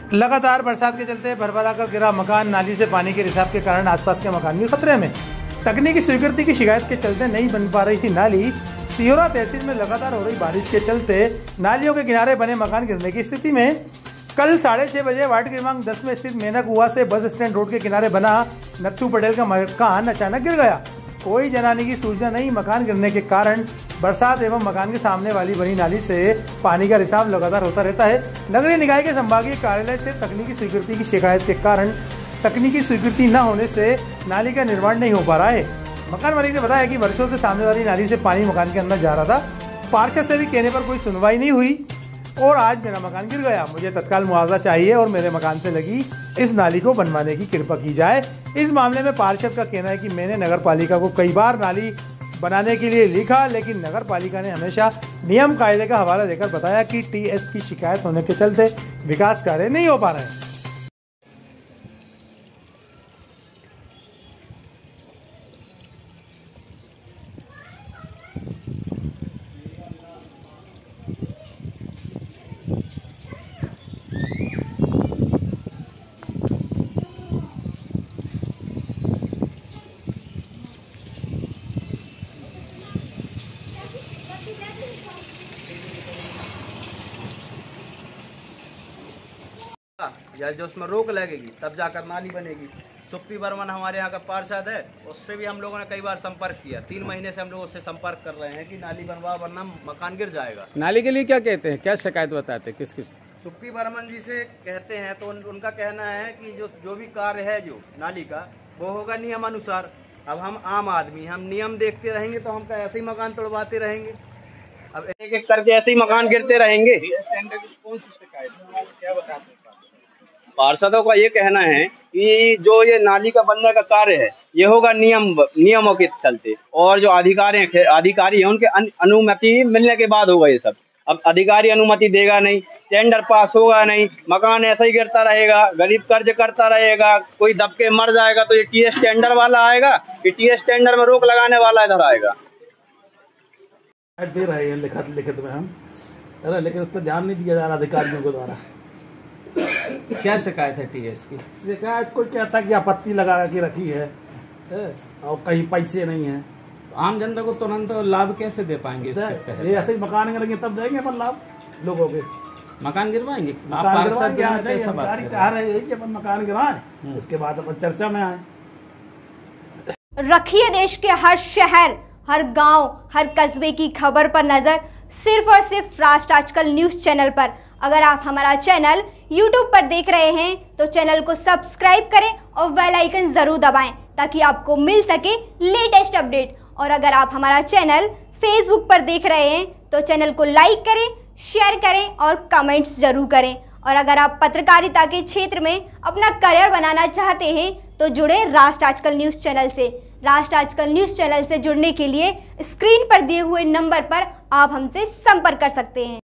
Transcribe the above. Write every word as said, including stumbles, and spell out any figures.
लगातार बरसात के चलते भरभरा कर गिरा मकान, नाली से पानी के रिसाव के कारण आसपास के मकान भी खतरे में। तकनीकी स्वीकृति की शिकायत के चलते नहीं बन पा रही थी नाली। सिहोरा तहसील में लगातार हो रही बारिश के चलते नालियों के किनारे बने मकान गिरने की स्थिति में कल साढ़े छह बजे वार्ड क्रमांक दस में स्थित मेनक कुआ से बस स्टैंड रोड के किनारे बना नत्थू पटेल का मकान अचानक गिर गया। कोई जनाने की सूचना नहीं। मकान गिरने के कारण बरसात एवं मकान के सामने वाली बनी नाली से पानी का रिसाव लगातार होता रहता है। नगरीय निकाय के संभागीय कार्यालय से तकनीकी स्वीकृति की शिकायत के कारण तकनीकी स्वीकृति न होने से नाली का निर्माण नहीं हो पा रहा है। मकान मालिक ने बताया कि वर्षों से सामने वाली नाली से पानी मकान के अंदर जा रहा था। पार्षद से भी कहने पर कोई सुनवाई नहीं हुई और आज मेरा मकान गिर गया। मुझे तत्काल मुआवजा चाहिए और मेरे मकान से लगी इस नाली को बनवाने की कृपा की जाए। इस मामले में पार्षद का कहना है कि मैंने नगर पालिका को कई बार नाली बनाने के लिए लिखा, लेकिन नगर पालिका ने हमेशा नियम कायदे का हवाला देकर बताया कि टीएस की शिकायत होने के चलते विकास कार्य नहीं हो पा रहे हैं। या जो उसमें रोक लगेगी तब जाकर नाली बनेगी। सुप्पी बर्मन हमारे यहाँ का पार्षद है, उससे भी हम लोगों ने कई बार संपर्क किया। तीन महीने से हम लोग उससे संपर्क कर रहे हैं कि नाली बनवा वरना मकान गिर जाएगा। नाली के लिए क्या कहते हैं, क्या शिकायत बताते हैं, किस किस? सुप्पी बर्मन जी से कहते हैं तो उन, उनका कहना है कि जो जो भी कार्य है जो नाली का वो होगा नियम अनुसार। अब हम आम आदमी, हम नियम देखते रहेंगे तो हम ऐसे ही मकान तोड़वाते रहेंगे। अब एक एक करके ऐसे ही मकान गिरते रहेंगे। कौन सी शिकायत क्या बताते हैं? पार्षदों का ये कहना है कि जो ये नाली का बनने का कार्य है ये होगा नियम नियमों के चलते, और जो अधिकारी अधिकारी है उनके अनुमति मिलने के बाद होगा ये सब। अब अधिकारी अनुमति देगा नहीं, टेंडर पास होगा नहीं, मकान ऐसा ही गिरता रहेगा, गरीब कर्ज करता रहेगा, कोई दब के मर जाएगा तो ये टीएस टेंडर वाला आएगा, ये टीएस टेंडर में रोक लगाने वाला इधर आएगा। दे रहे हैं लिखित लिखित में हम, लेकिन उस पर ध्यान नहीं दिया जा रहा अधिकारियों के द्वारा। क्या शिकायत है टीएस की? शिकायत कोई कहता कि आपत्ति लगा के रखी है, है और कहीं पैसे नहीं है। आम जनता को तुरंत लाभ कैसे दे पाएंगे? ये ऐसे ही मकान गिरेंगे तब देंगे अपन लाभ लोगों के। मकान गिरवाएंगे? मकान गिरवाएंगे, चाह रहे हैं कि अपन मकान गिराएं, उसके बाद अपन चर्चा में आए। रखिए देश के हर शहर, हर गांव, हर कस्बे की खबर पर नजर सिर्फ और सिर्फ राष्ट्र आजकल न्यूज चैनल पर। अगर आप हमारा चैनल यूट्यूब पर देख रहे हैं तो चैनल को सब्सक्राइब करें और बेल आइकन जरूर दबाएं ताकि आपको मिल सके लेटेस्ट अपडेट। और अगर आप हमारा चैनल फेसबुक पर देख रहे हैं तो चैनल को लाइक करें, शेयर करें और कमेंट्स जरूर करें। और अगर आप पत्रकारिता के क्षेत्र में अपना करियर बनाना चाहते हैं तो जुड़े राष्ट्र आजकल न्यूज चैनल से। राष्ट्र आजकल न्यूज चैनल से जुड़ने के लिए स्क्रीन पर दिए हुए नंबर पर आप हमसे संपर्क कर सकते हैं।